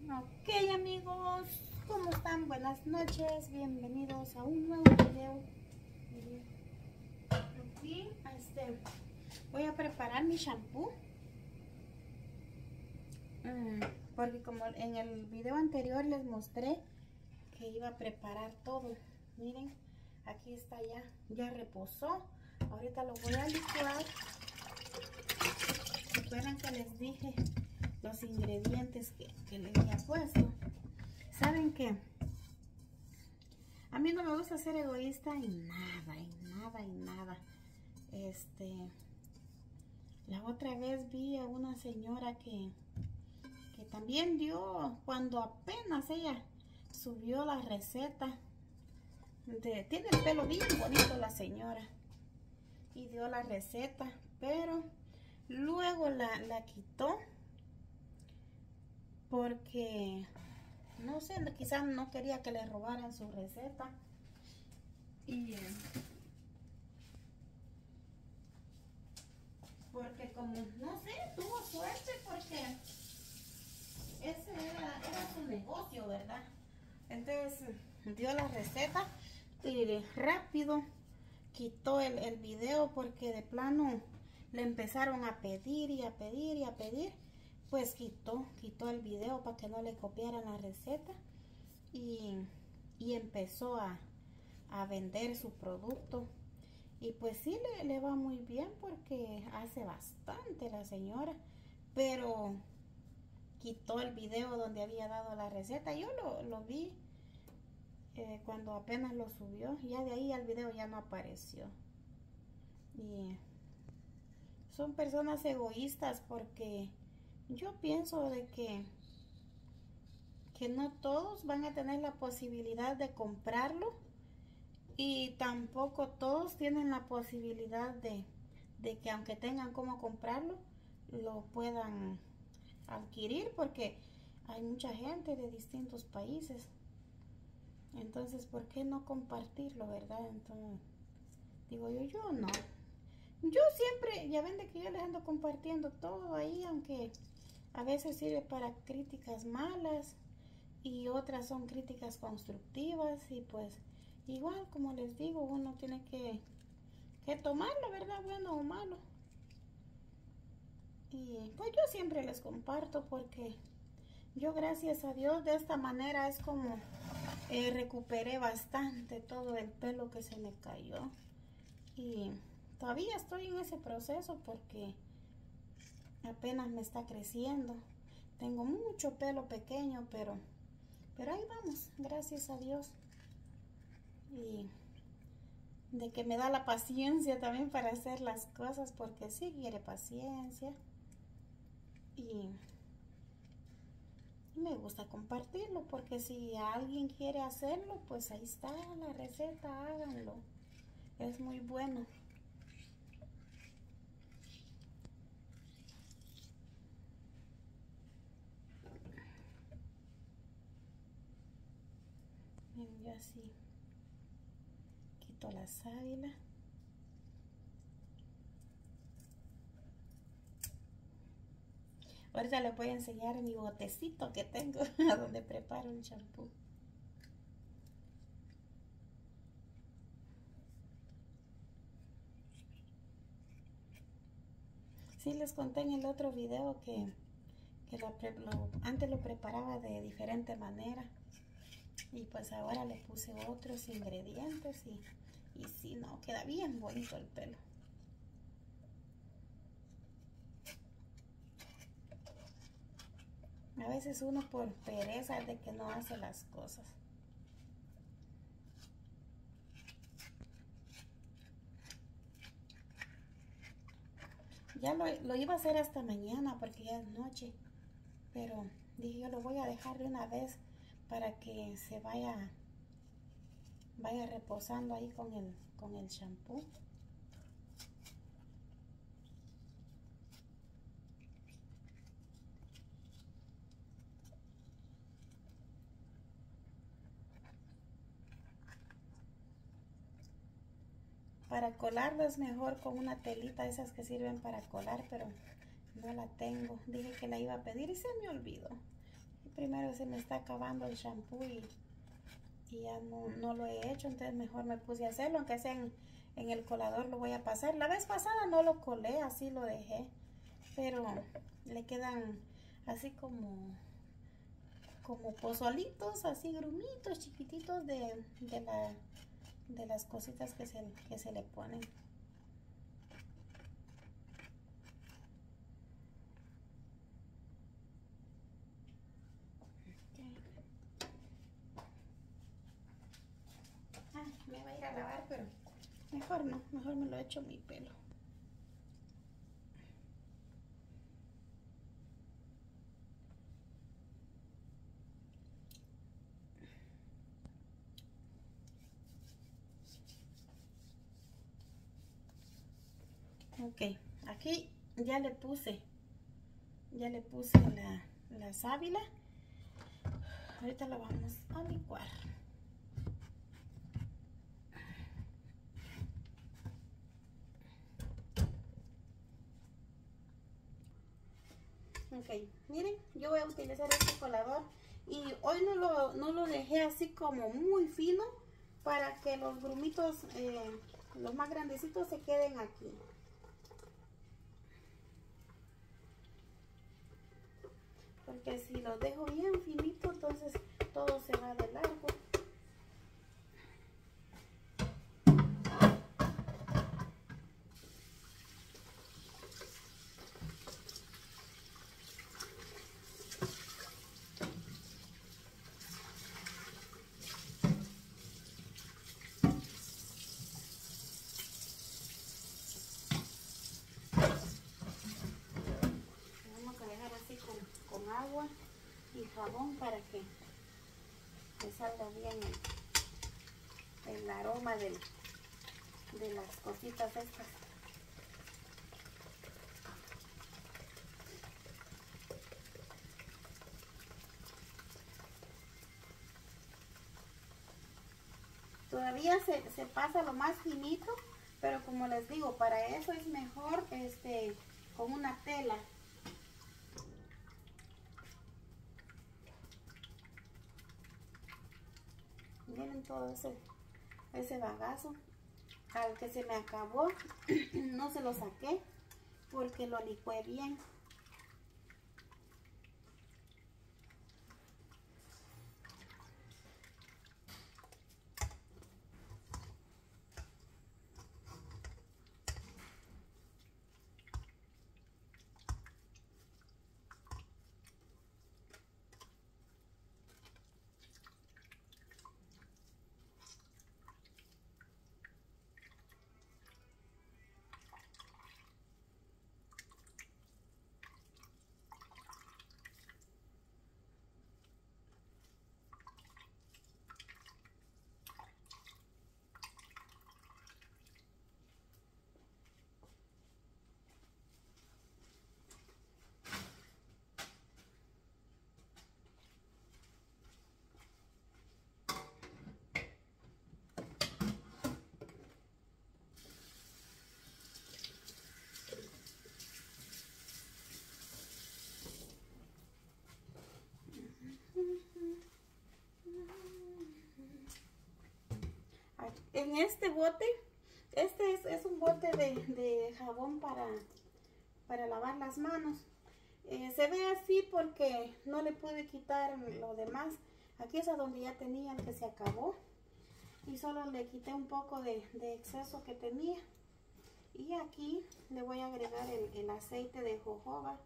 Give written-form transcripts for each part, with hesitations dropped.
Ok, amigos, ¿cómo están? Buenas noches, bienvenidos a un nuevo video. Aquí voy a preparar mi shampoo, porque como en el video anterior les mostré que iba a preparar todo. Miren, aquí está, ya reposó. Ahorita lo voy a licuar. Recuerden que les dije los ingredientes que le había puesto. ¿Saben qué? A mí no me gusta ser egoísta en nada. La otra vez vi a una señora que también dio, cuando apenas ella subió la receta, tiene el pelo bien bonito la señora, y dio la receta, pero luego la quitó porque no sé, quizás no quería que le robaran su receta. Y porque como, no sé, tuvo suerte porque ese era su negocio, ¿verdad? Entonces dio la receta y rápido quitó el video porque de plano le empezaron a pedir y a pedir. Pues quitó el video para que no le copiaran la receta y empezó a vender su producto. Y pues sí, le va muy bien porque hace bastante la señora, pero quitó el video donde había dado la receta. Yo lo vi cuando apenas lo subió, ya de ahí el video ya no apareció. Y son personas egoístas porque yo pienso de que no todos van a tener la posibilidad de comprarlo, y tampoco todos tienen la posibilidad de que aunque tengan cómo comprarlo, lo puedan adquirir, porque hay mucha gente de distintos países. Entonces, ¿por qué no compartirlo, verdad? Entonces, digo yo no. Yo siempre, ya ven de que yo les ando compartiendo todo ahí, aunque a veces sirve para críticas malas y otras son críticas constructivas, y pues igual, como les digo, uno tiene que tomarlo, ¿verdad? Bueno o malo. Y pues yo siempre les comparto porque yo, gracias a Dios, de esta manera es como recuperé bastante todo el pelo que se me cayó. Y todavía estoy en ese proceso porque apenas me está creciendo. Tengo mucho pelo pequeño, pero ahí vamos, gracias a Dios. Y de que me da la paciencia también para hacer las cosas, porque sí quiere paciencia. Y me gusta compartirlo, porque si alguien quiere hacerlo, pues ahí está la receta, háganlo. Es muy bueno. Miren, yo así quito la sábila. Ahorita les voy a enseñar mi botecito que tengo a donde preparo el champú. Sí, les conté en el otro video que antes lo preparaba de diferente manera, y pues ahora le puse otros ingredientes y sí, no, queda bien bonito el pelo. A veces uno por pereza de que no hace las cosas. Ya lo iba a hacer hasta mañana porque ya es noche, pero dije yo lo voy a dejar de una vez para que se vaya reposando ahí con el shampoo. Para colarlo es mejor con una telita, esas que sirven para colar, pero no la tengo. Dije que la iba a pedir y se me olvidó. Primero se me está acabando el shampoo y ya no lo he hecho, entonces mejor me puse a hacerlo, aunque sea en el colador lo voy a pasar. La vez pasada no lo colé, así lo dejé, pero le quedan así como pozolitos, así grumitos chiquititos de las cositas que se le ponen. Me va a ir a lavar, pero mejor no, mejor me lo echo mi pelo. Ok, aquí ya le puse la sábila. Ahorita la vamos a licuar. Ok, miren, yo voy a utilizar este colador y hoy no lo dejé así como muy fino para que los grumitos, los más grandecitos, se queden aquí. Porque si los dejo bien finito, entonces todo se va de largo. Vamos a dejar así con agua y jabón para que le salga bien el aroma de las cositas estas. Todavía se pasa lo más finito, pero como les digo, para eso es mejor con una tela. Miren todo ese bagazo. Al que se me acabó, no se lo saqué porque lo licué bien. En este bote, este es un bote de jabón para lavar las manos. Se ve así porque no le pude quitar lo demás. Aquí es a donde ya tenía el que se acabó. Y solo le quité un poco de exceso que tenía. Y aquí le voy a agregar el aceite de jojoba.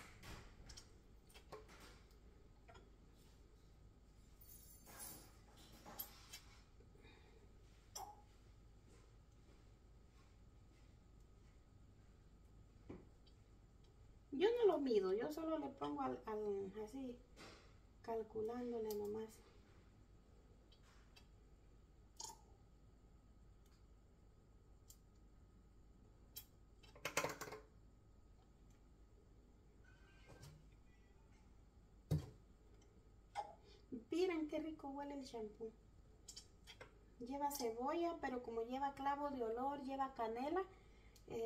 Yo no lo mido, yo solo le pongo así, calculándole nomás. Miren qué rico huele el shampoo. Lleva cebolla, pero como lleva clavo de olor, lleva canela,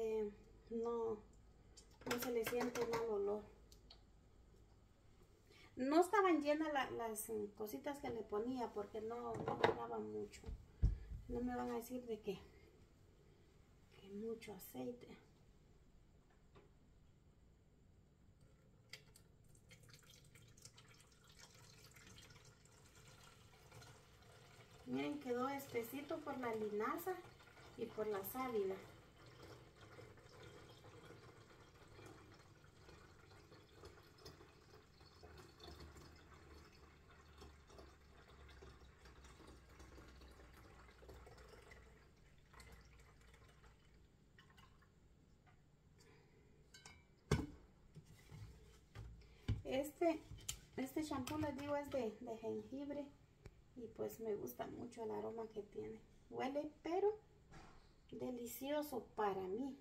no se le siente mal olor. No estaban llenas las cositas que le ponía porque no agarraban mucho. No me van a decir de que mucho aceite. Miren, quedó espesito por la linaza y por la sábila. Este shampoo, les digo, es de jengibre y pues me gusta mucho el aroma que tiene. Huele, pero delicioso para mí.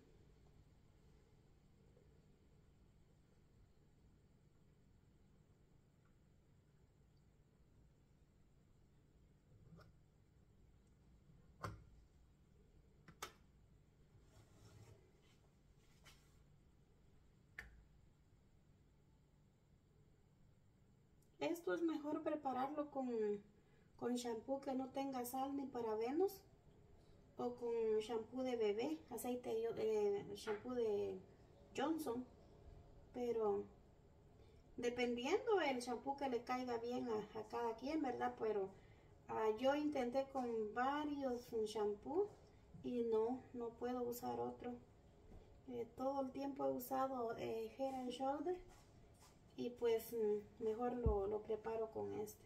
Esto es mejor prepararlo con shampoo que no tenga sal ni parabenos, o con shampoo de bebé, shampoo de Johnson, pero dependiendo el shampoo que le caiga bien a cada quien, ¿verdad? Pero yo intenté con varios shampoo y no puedo usar otro. Todo el tiempo he usado Head and Shoulder y pues mejor lo preparo con este.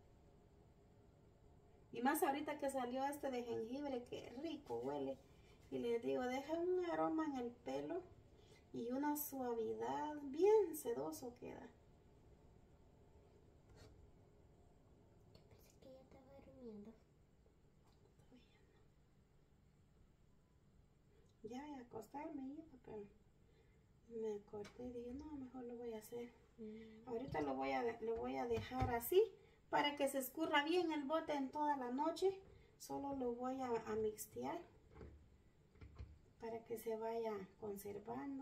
Y más ahorita que salió este de jengibre, que rico huele. Y les digo, deja un aroma en el pelo y una suavidad, bien sedoso queda. Yo pensé que ya estaba durmiendo. Ya voy a acostarme, hija, pero me acordé y dije, no, mejor lo voy a hacer. Ahorita lo voy a dejar así para que se escurra bien el bote en toda la noche. Solo lo voy a mixtear para que se vaya conservando.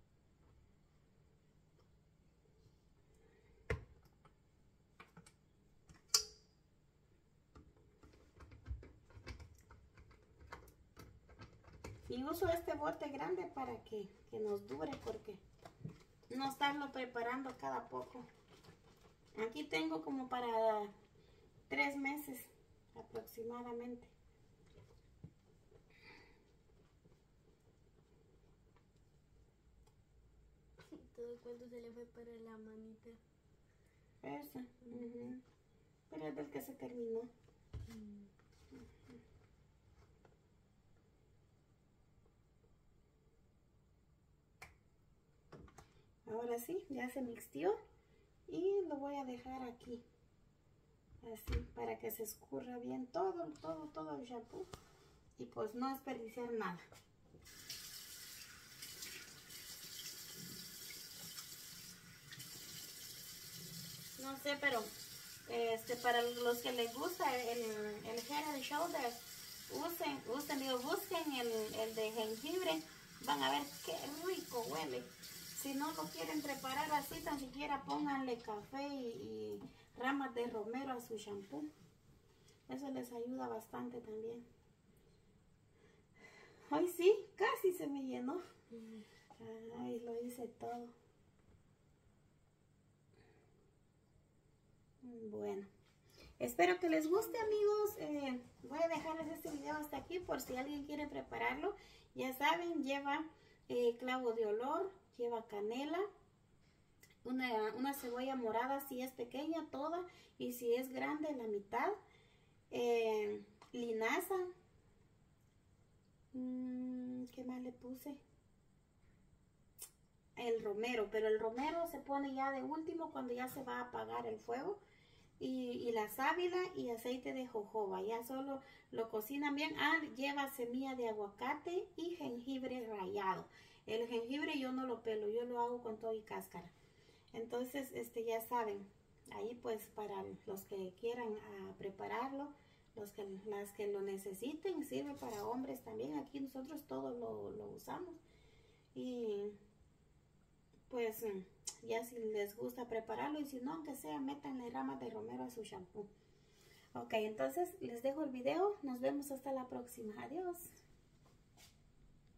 Y uso este bote grande para que nos dure, porque no estarlo preparando cada poco. Aquí tengo como para 3 meses aproximadamente. Todo cuando se le fue para la manita. Eso. Pero es del que se terminó. Ahora sí, ya se mixtió y lo voy a dejar aquí. Así, para que se escurra bien todo el shampoo y pues no desperdiciar nada. No sé, pero para los que les gusta el Head and Shoulder, busquen el de jengibre, van a ver qué rico huele. Si no lo quieren preparar así, tan siquiera pónganle café y ramas de romero a su shampoo. Eso les ayuda bastante también. Ay, sí, casi se me llenó. Ay, lo hice todo. Bueno, espero que les guste, amigos. Voy a dejarles este video hasta aquí por si alguien quiere prepararlo. Ya saben, lleva clavo de olor, lleva canela, una cebolla morada si es pequeña toda y si es grande la mitad, linaza, ¿qué más le puse? El romero, pero el romero se pone ya de último cuando ya se va a apagar el fuego. Y la sábila y aceite de jojoba, ya solo lo cocinan bien. Lleva semilla de aguacate y jengibre rallado. El jengibre yo no lo pelo, yo lo hago con todo y cáscara. Entonces, ya saben, ahí pues para los que quieran prepararlo, las que lo necesiten, sirve para hombres también. Aquí nosotros todo lo usamos. Y pues Ya si les gusta prepararlo y si no, aunque sea, métanle ramas de romero a su shampoo. Ok, entonces les dejo el video. Nos vemos hasta la próxima. Adiós.